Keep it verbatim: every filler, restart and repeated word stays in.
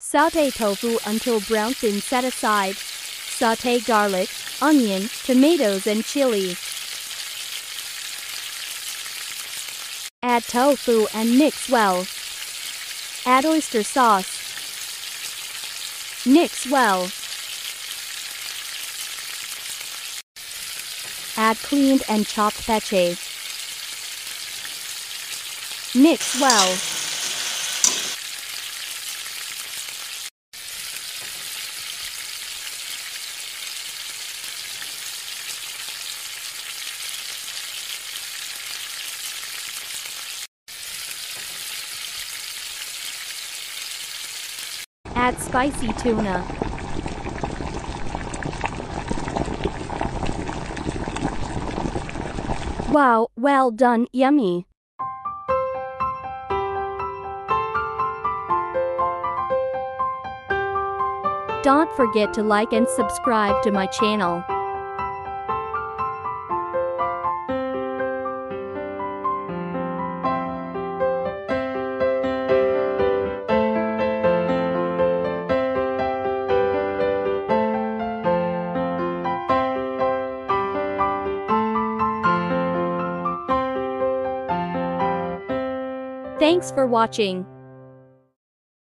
Sauté tofu until brown thin, set aside. Sauté garlic, onion, tomatoes and chili. Add tofu and mix well. Add oyster sauce. Mix well. Add cleaned and chopped pechay. Mix well. Add spicy tuna. Wow, well done, yummy. Don't forget to like and subscribe to my channel. Thanks for watching.